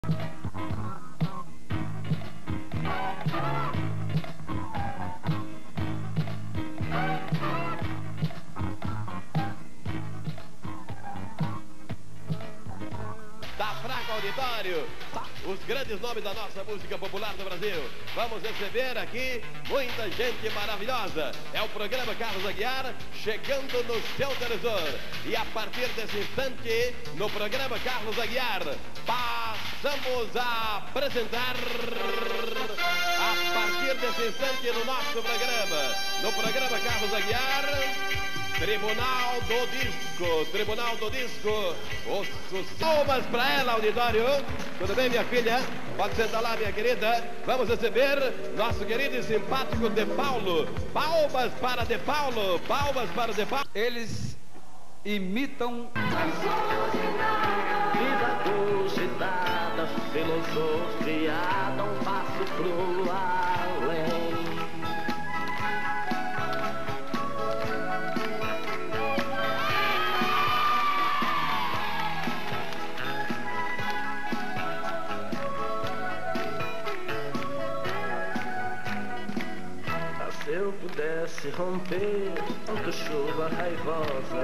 Tá fraco auditório, os grandes nomes da nossa música popular do Brasil. Vamos receber aqui muita gente maravilhosa. É o programa Carlos Aguiar chegando no seu televisor. E a partir desse instante, no programa Carlos Aguiar, passamos a apresentar, a partir desse instante no nosso programa, no programa Carlos Aguiar, Tribunal do Disco, o sucesso. Palmas para ela, auditório. Tudo bem, minha filha? Pode sentar lá, minha querida. Vamos receber nosso querido e simpático De Paulo. Palmas para De Paulo, palmas para De Paulo. Eles imitam vida cogitada, filosofiada, um passo pro além. Se eu pudesse romper tanta chuva raivosa,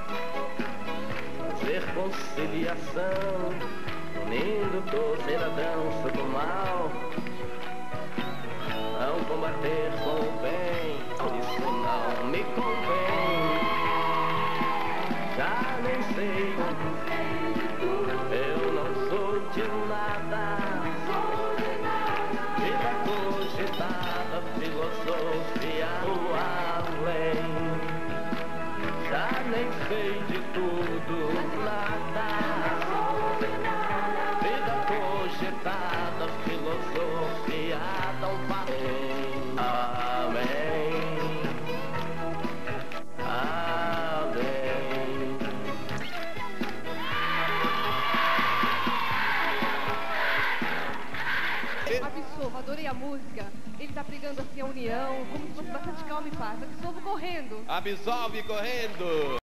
fazer conciliação, unindo todos na dança do mal, não combater com o bem, isso não me convém. Já nem sei, eu não sou de nada. Vida cogitada, filosofia do além. Já nem sei de tudo, nada. Vida cogitada, filosofia do além. Amém. Amém. Absolvo, adorei a música. Ele tá pregando assim a união, como se fosse bastante calma e paz. Absolvo correndo. Absolve correndo.